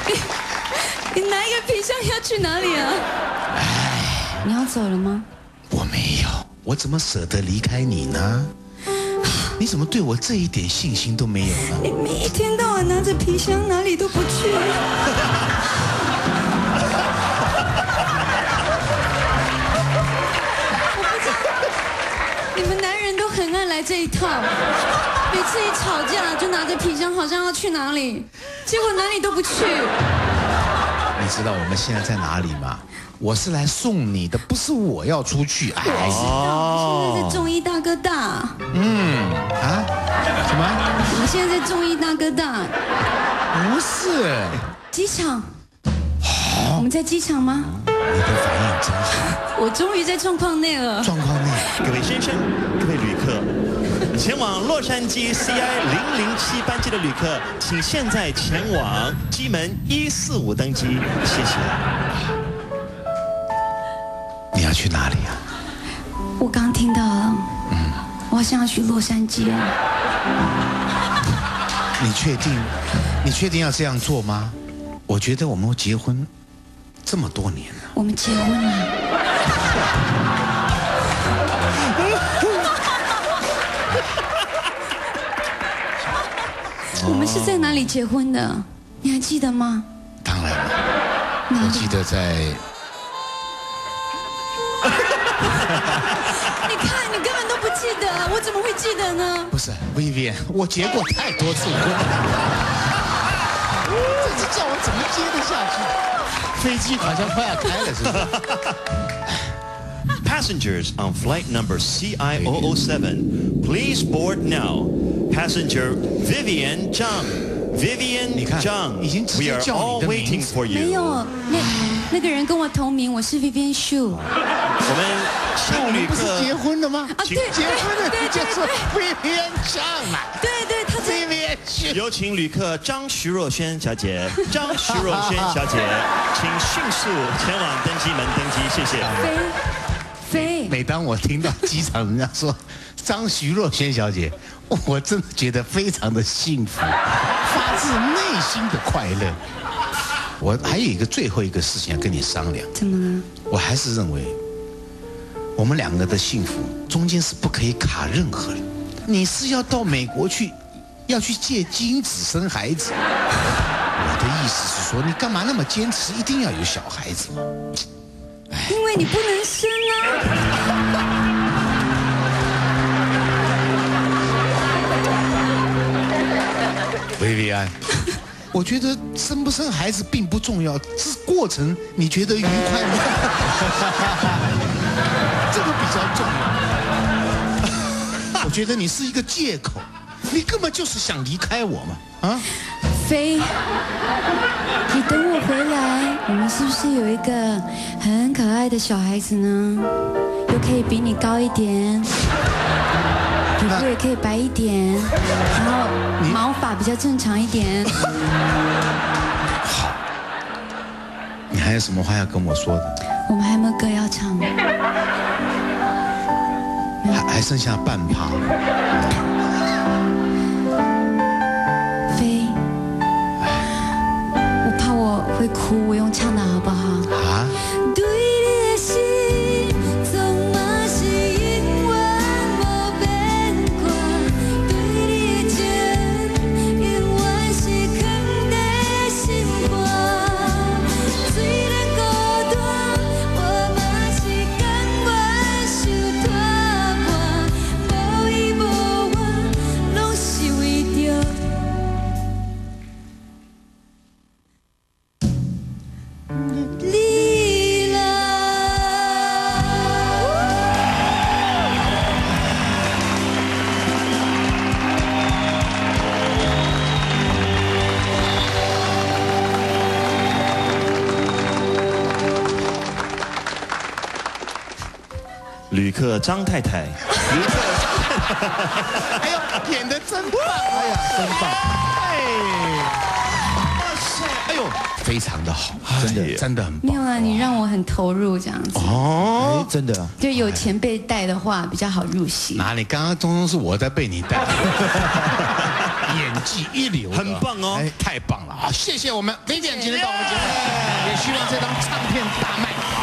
你拿一个皮箱要去哪里啊？你要走了吗？ 我没有，我怎么舍得离开你呢？你怎么对我这一点信心都没有呢？ 你一天到晚拿着皮箱哪里都不去。你们男人都很爱来这一套，每次一吵架就拿着皮箱，好像要去哪里，结果哪里都不去。 你知道我们现在在哪里吗？我是来送你的，不是我要出去。哎， 我现在在中医大哥大。 什么？ 我现在在中医大哥大。 不是， 机场。我们在机场吗？ 你的反应真好。 我终于在状况内了。 状况内， 各位先生，各位旅客，前往洛杉矶 CI007班机的旅客，请现在前往机门145登机，谢谢。 你要去哪里啊？ 我刚听到了。我好像要去洛杉矶了。 你确定？你确定要这样做吗？我觉得我们结婚这么多年了。 我们结婚了。我们是在哪里结婚的？你还记得吗？ 当然了，我记得在。 你看，你根本都不记得，我怎么会记得呢？ 不是 Vivian， 我结过太多次婚了，这次叫我怎么接得下去？飞机好像快要开了，是不是 ？Passengers on flight number CI007, please board now. Passenger Vivian Zhang.Vivian Zhang, we are all waiting for you. 没有，那个人跟我同名，我是 Vivian Xu。 我们新旅客不是结婚了吗？ 啊，对， 结婚了，你就说 Vivian Zhang 嘛。 对，他 Vivian Xu。 有请旅客张徐若瑄小姐，张徐若瑄小姐，请迅速前往登机门登机，谢谢。 飞。 每当我听到机场人家说张徐若瑄小姐，我真的觉得非常的幸福，发自内心的快乐。我还有最后一个事情要跟你商量。 怎么了？ 我还是认为，我们两个的幸福中间是不可以卡任何人。你是要到美国去，要去借精子生孩子。我的意思是说，你干嘛那么坚持一定要有小孩子嘛？ 因为你不能生啊。 薇薇安，我觉得生不生孩子并不重要，是过程你觉得愉快吗？这个比较重要。我觉得你是一个借口，你根本就是想离开我嘛，啊？ 飞，你等我回来，我们是不是有一个很可爱的小孩子呢？又可以比你高一点。皮肤也可以白一点，然后毛发比较正常一点。 好，你还有什么话要跟我说的？ 我们还有没有歌要唱？ 还剩下半趴。 飞，我怕我会哭，我用唱的好不好？ 啊？ 旅客张太太，旅客张太太， 哎呦，演得真棒！哎呀，真棒！哎呦，非常的好，真的很棒。 没有啊，你让我很投入这样子。 哦， 真的。 就有前辈带的话比较好入戏。 哪里？刚刚通通是我在被你带。演技一流， 很棒哦， 太棒了啊！谢谢我们Vivian今天到我们节目，也希望这张唱片大卖。